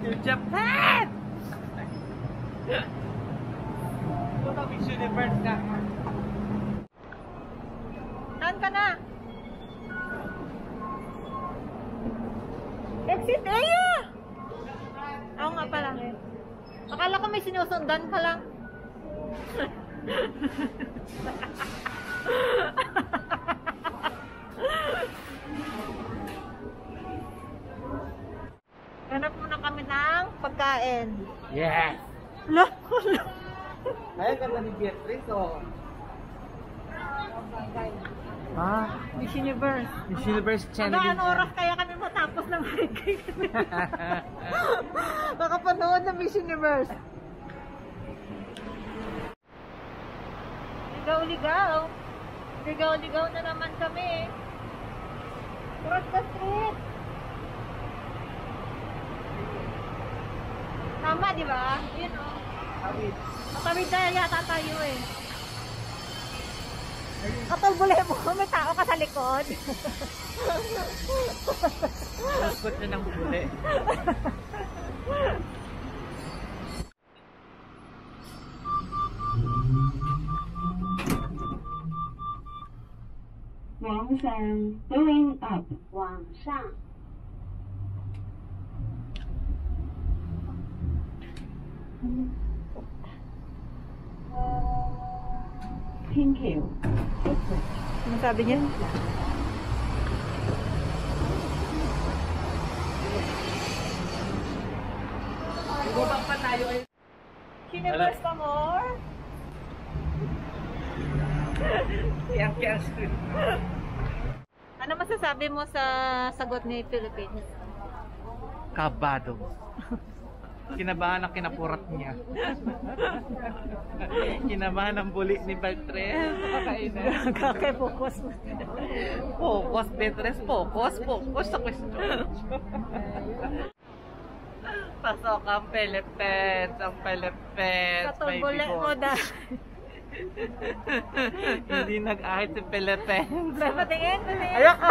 Japan! Puta, Miss Universe ka. Saan ka na? Exit area! Oo nga pala. Akala ko may sinusundan pa lang. Hanap muna kami ng pagkain. Yes! Hala! Ayun ganda ni Beatrice, oh. Ah, Miss Universe. Miss Universe channel. Ano oras kaya kami matapos ng hiking? Nakapanood ng Miss Universe. Ligaw-ligaw. Ligaw-ligaw na naman kami. Cross the street. Tama, di ba? Yun, oh. Matawid na yata tayo eh. Katulbuli mo, may tao ka sa likod. Maskot na ng bubuli. Wangshan, going up. Wangshan. Pink Hill. Ano sabi niya? Bumaba pa tayo eh. Universe pa more? Kiyang-kiyang. Ano masasabi mo sa sagot ni Philippines? Kabado. Kinabahan ang kinapurat niya. Kinabahan ang buli ni Beatrice. Kakainan. Kakay-focus. Focus, Beatrice. Focus sa question. Pasok ang Philippines. Ang Philippines. Katulbuli mo dahil. Hindi nag-ahit si Philippines. Patingin. Ayoko!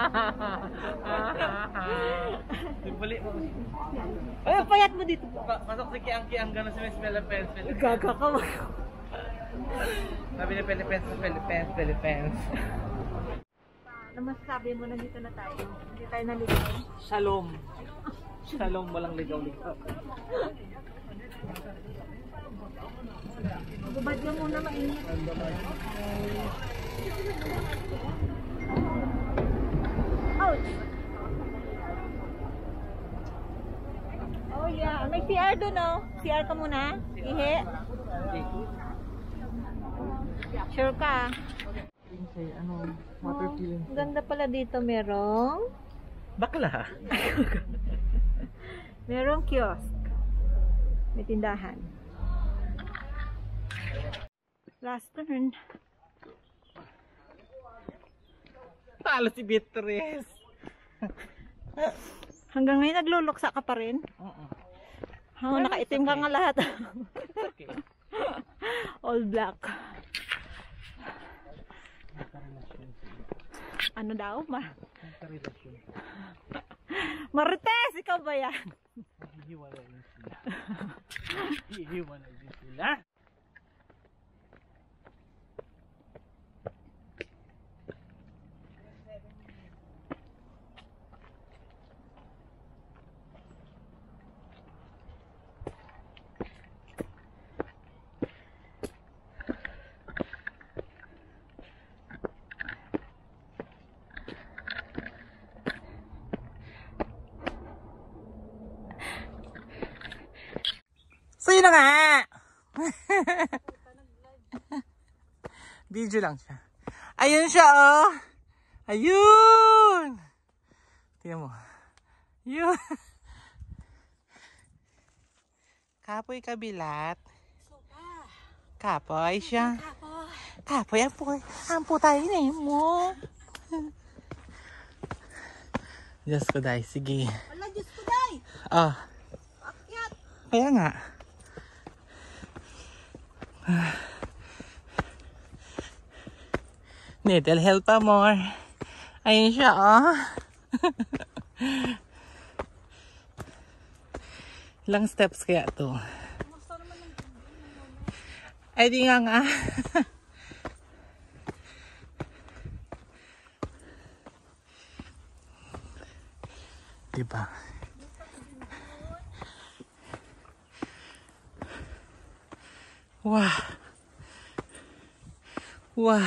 Buli mo. Ay, payat mo dito. Pasok si Kiang-Kiang gano'n si Miss Philippines. Gaga ka mo. Sabi ni Philippines. Ano masasabi mo na dito na tayo? Hindi tayo naligaw. Shalom. Shalom, walang ligaw-ligaw. Bubad ka muna, mainit. Ouch! Oh yeah, may CR doon, oh. CR ka muna. Ihi. Sure ka? Water feeling. Ganda pala dito, merong Bakla. merong kiosk. May tindahan. Last turn. Talo si Beatrice. Hanggang ngayon nagluluksa ka pa rin? Oo. Nakaitim ka nga lahat. Okay. All black. Ano daw? Marites! Ikaw ba yan? Hihiwalay din sila. Hihiwalay din sila. So yun na nga! Video lang siya. Ayun siya, oh! Ayun! Tingnan mo. Yun! Kapoy kabilat. Kapoy siya. Kapoy, ampo tayo na yun mo. Diyos ko, day. Sige. Wala, Diyos ko, day! Ah. Akyat! Kaya nga. Little help pa more. Ayun siya, oh. Ilang steps kaya to? Ay di nga nga. Diba? Wah. Wah.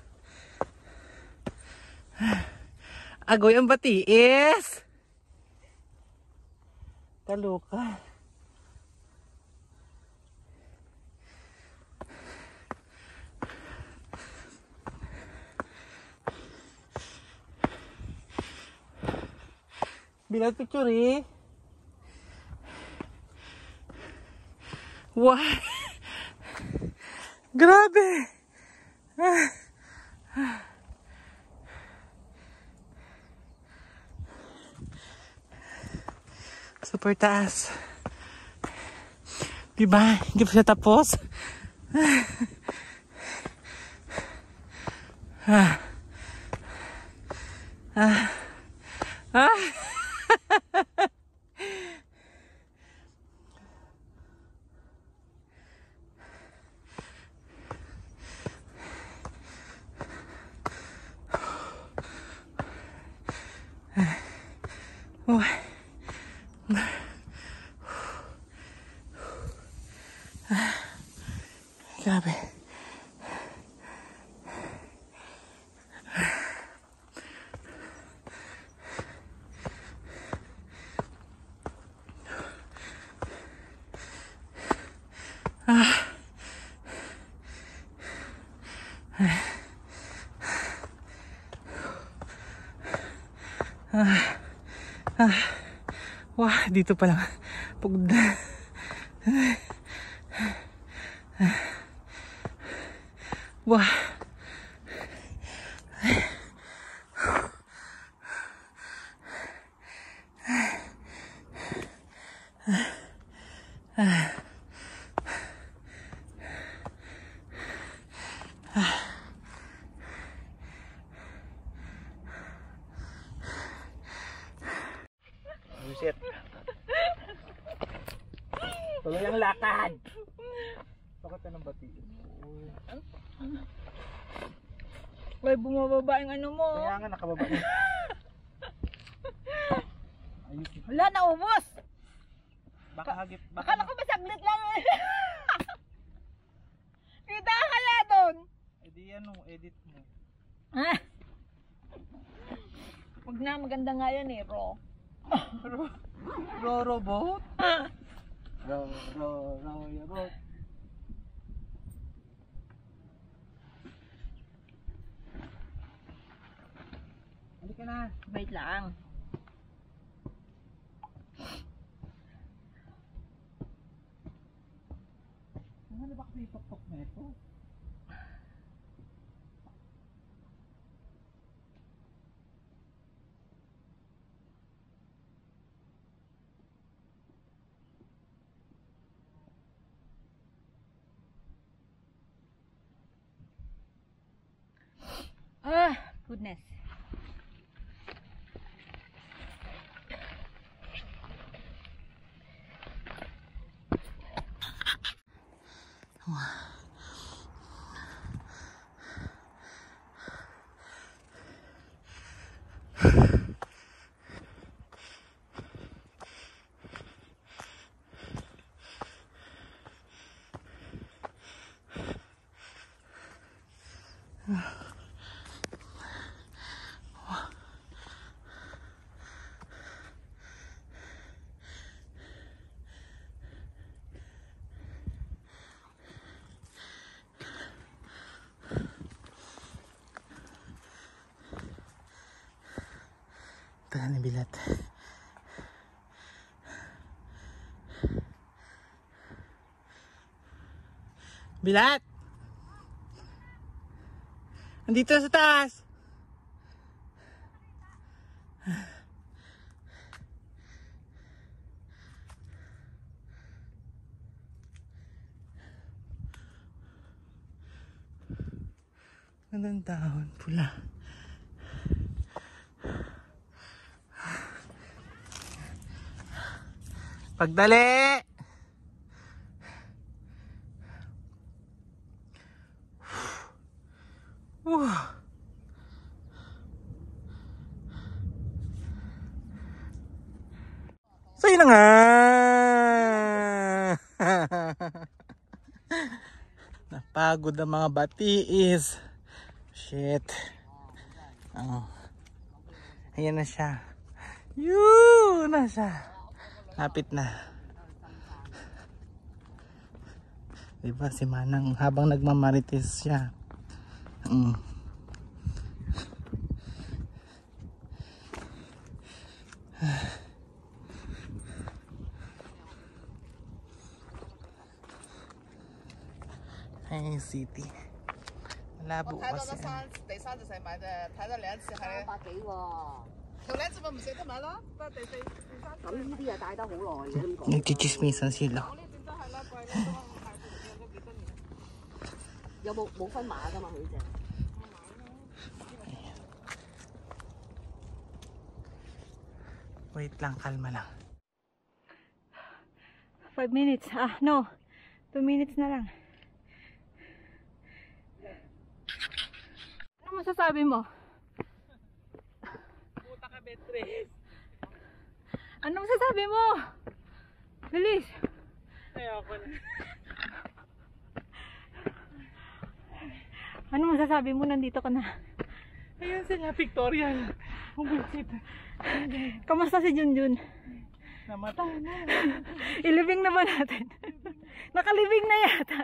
Agoy ang batiis. Kaluka. Bilang picture eh. Wah. Grabe. Super taas. Diba? Hindi pa siya tapos. Grabe. Wah, dito pa lang. Pagod na. Wah. Buset. Tuloy ang lakad. Bakit ka nang batiin? Uy, bumababa yung ano mo. Kaya nga nakababa niya. Wala, naubos. Baka hagip. Akala ko masaglit lang. Kita ka kaya doon. Edi ano, edit mo. Huwag na, maganda nga yan eh, Ro. Robot? Robot. Halika na. Wait lang. Ano ba kasi ipokpok na ito? Goodness. Tagal ng bilat. Bilat! Andito sa taas! Gandang dahon, pula. Pagdali! So yun na nga! Napagod ang mga batiis. Shit. Oh. Ayan na siya. Yun na siya. Lapit na. Diba si Manang habang nagmamarites siya. Ay, city. Malabo kasi. 第三隻細買啫，睇得兩次係300幾喎。頭兩次咪唔捨得買咯，不過第四、第三。咁呢啲又帶得好耐嘅咁講。 Nagchichismisan sila. 我呢邊都係啦，貴啦，都係買咗幾多年。有冇分碼㗎嘛？佢隻。 Wait lang, kalma lang. 5 minutes. No. 2 minutes na lang. Ano masasabi mo? Puta ka, Beatrice. Ano masasabi mo? Bilis. Ayoko na. Ano masasabi mo? Nandito ka na. Ayun sila, Victorian. Bullshit. Kamusta si Junjun? Namatay na. Ilibing na ba natin? Nakalibing na yata.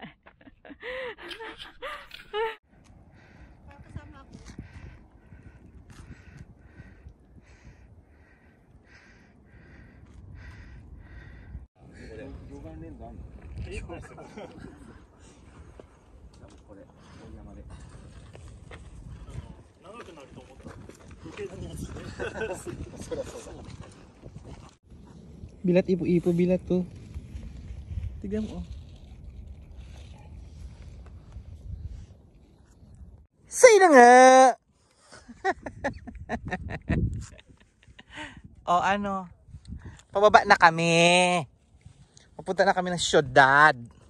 Bilat ipo-ipo, bilat to. Tignan mo. Say na nga! O ano? Pababa na kami. Papunta na kami ng syudad.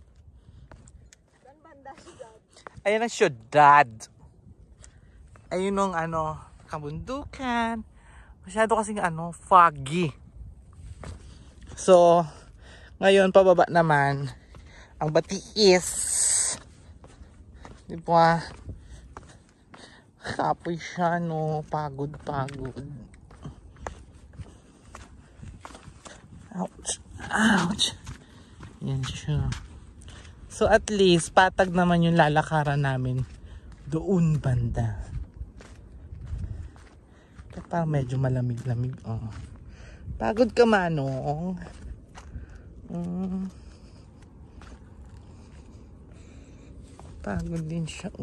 Ayun ang syudad. Ayun ang ano, kabundukan. Masyado kasing ano, foggy. So, ngayon pababa naman ang batiis. Di ba? Kapoy siya, no? Pagod. Ouch. Yan siya. So at least patag naman yung lalakaran namin doon banda. Kaya parang medyo malamig-lamig. Oh. Pagod ka, Manong. Pagod din siya.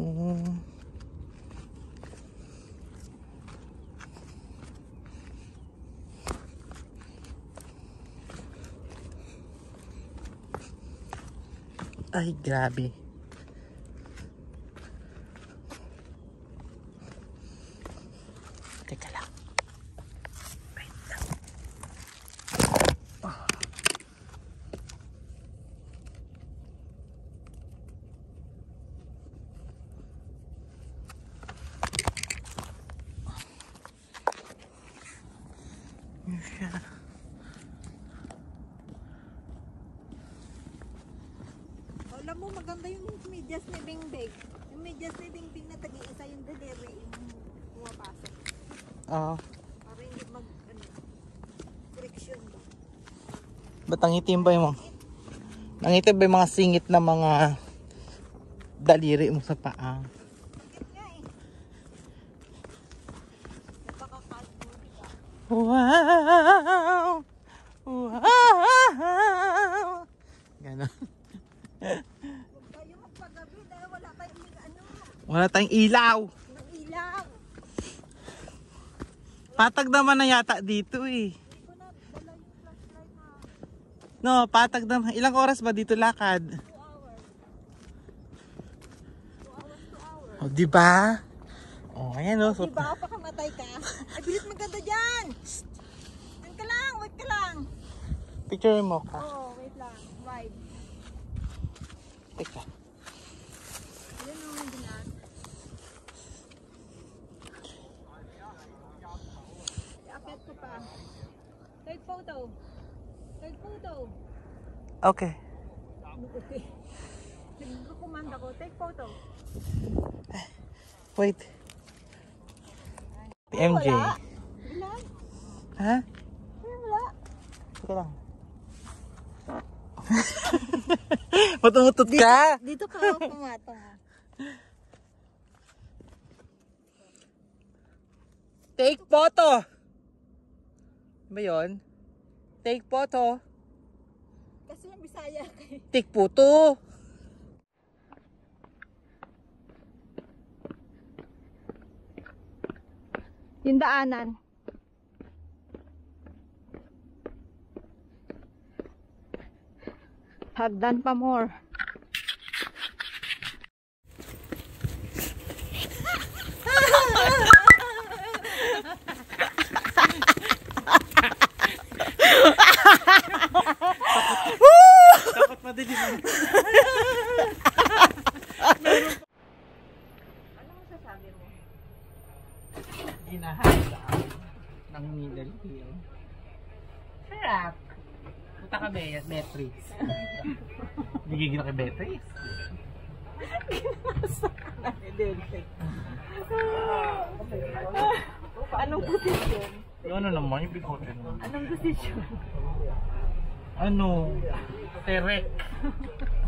Ay, grabe. Teka lang. Wait lang. Yun siya. Alam mo, maganda yung medyas ni Bingbing. Yung medyas ni Bingbing na tag-iisa yung delivery, yung pumapasok. Oo. Para hindi friction ba? Ba't nangitim ba yung nangitim ba yung mga singit na mga daliri mo sa paa? Bakit nga eh? Napaka-calmo, diba? Wow! Ganon. Huwag kayo magpagabi dahil wala tayong Wala tayong ilaw. ng ilaw. Patag naman na yata dito eh. Hindi ko na dala yung flashlight na No, patag naman. Ilang oras ba dito lakad? 2 hours. 2 hours. O, diba? O, ayan o. So, Diba, pakamatay ka? Ay, bilis maganda dyan! Diyan ka lang, wait ka lang. Picture mo ka. Oo, wait lang. Wide. Teka. Yun ang binan. I-akit ko pa. Take photo. Take photo. Okay. Okay. Nagkukumanda ko. Take photo. Wait. MJ. Wala. Bilan? Ha? Wala. Teka lang. Matumutot ka? Dito ka pumatong. Take photo! Ba yun? Take photo. Kasi yung Bisaya kay. Take photo. Yung daanan. Hagdan pa more. Dapat madilim. Ano masasabi mo? Ginahasa ng Middle Hill. Sarap. Punta ka Beatrice. Nagiging na kay Beatrice. Anong posisyon? Ano naman yung bigote naman? Anong posisyon? Ano? Terek.